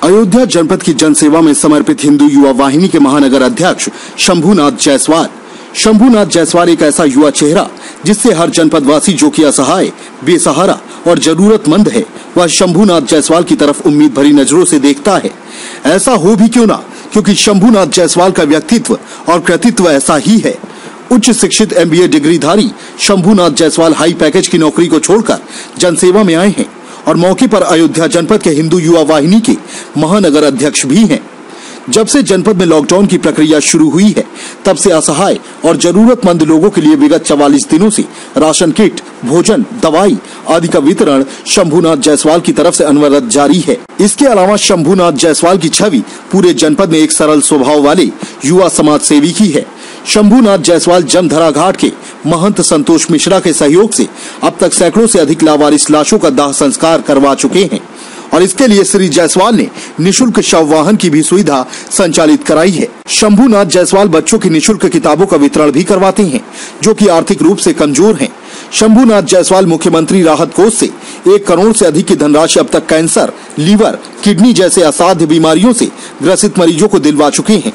अयोध्या जनपद की जनसेवा में समर्पित हिंदू युवा वाहिनी के महानगर अध्यक्ष शंभुनाथ जायसवाल। शंभुनाथ जायसवाल एक ऐसा युवा चेहरा जिससे हर जनपद वासी जो कि असहाय, बेसहारा और जरूरतमंद है, वह शंभुनाथ जायसवाल की तरफ उम्मीद भरी नजरों से देखता है। ऐसा हो भी क्यों ना, क्योंकि शंभुनाथ जायसवाल का व्यक्तित्व और कृतित्व ऐसा ही है। उच्च शिक्षित MBA डिग्रीधारी शंभुनाथ जायसवाल हाई पैकेज की नौकरी को छोड़कर जनसेवा में आए हैं और मौके पर अयोध्या जनपद के हिंदू युवा वाहिनी के महानगर अध्यक्ष भी हैं। जब से जनपद में लॉकडाउन की प्रक्रिया शुरू हुई है, तब से असहाय और जरूरतमंद लोगों के लिए विगत 44 दिनों से राशन किट, भोजन, दवाई आदि का वितरण शंभुनाथ जायसवाल की तरफ से अनवरत जारी है। इसके अलावा शंभुनाथ जायसवाल की छवि पूरे जनपद में एक सरल स्वभाव वाले युवा समाज सेवी की है। शंभुनाथ जायसवाल जमधरा घाट के महंत संतोष मिश्रा के सहयोग से अब तक सैकड़ों से अधिक लावारिस लाशों का दाह संस्कार करवा चुके हैं और इसके लिए श्री जायसवाल ने निशुल्क शव वाहन की भी सुविधा संचालित कराई है। शंभुनाथ जायसवाल बच्चों की निशुल्क किताबों का वितरण भी करवाते हैं जो कि आर्थिक रूप से कमजोर हैं। शंभुनाथ जायसवाल मुख्यमंत्री राहत कोष से 1 करोड़ से अधिक की धनराशि अब तक कैंसर, लीवर, किडनी जैसे असाध्य बीमारियों से ग्रसित मरीजों को दिलवा चुके हैं।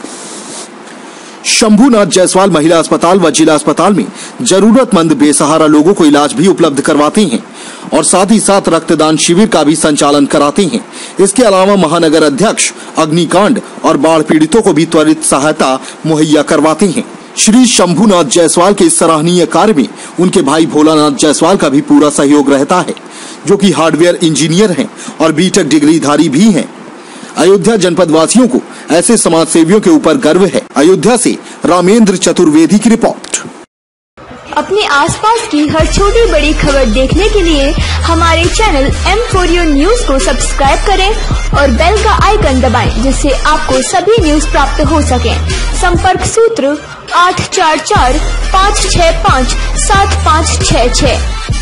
शंभुनाथ जायसवाल महिला अस्पताल व जिला अस्पताल में जरूरतमंद बेसहारा लोगों को इलाज भी उपलब्ध करवाते हैं और साथ ही साथ रक्तदान शिविर का भी संचालन कराते हैं। इसके अलावा महानगर अध्यक्ष अग्निकांड और बाढ़ पीड़ितों को भी त्वरित सहायता मुहैया करवाते हैं। श्री शंभुनाथ जायसवाल के इस सराहनीय कार्य में उनके भाई भोलानाथ जायसवाल का भी पूरा सहयोग रहता है, जो कि हार्डवेयर इंजीनियर हैं और B.Tech डिग्रीधारी भी हैं। अयोध्या जनपद वासियों को ऐसे समाज सेवियों के ऊपर गर्व है। अयोध्या से रामेंद्र चतुर्वेदी की रिपोर्ट। अपने आसपास की हर छोटी बड़ी खबर देखने के लिए हमारे चैनल M4U न्यूज को सब्सक्राइब करें और बेल का आइकन दबाएं, जिससे आपको सभी न्यूज प्राप्त हो सके। संपर्क सूत्र 844 565 7566।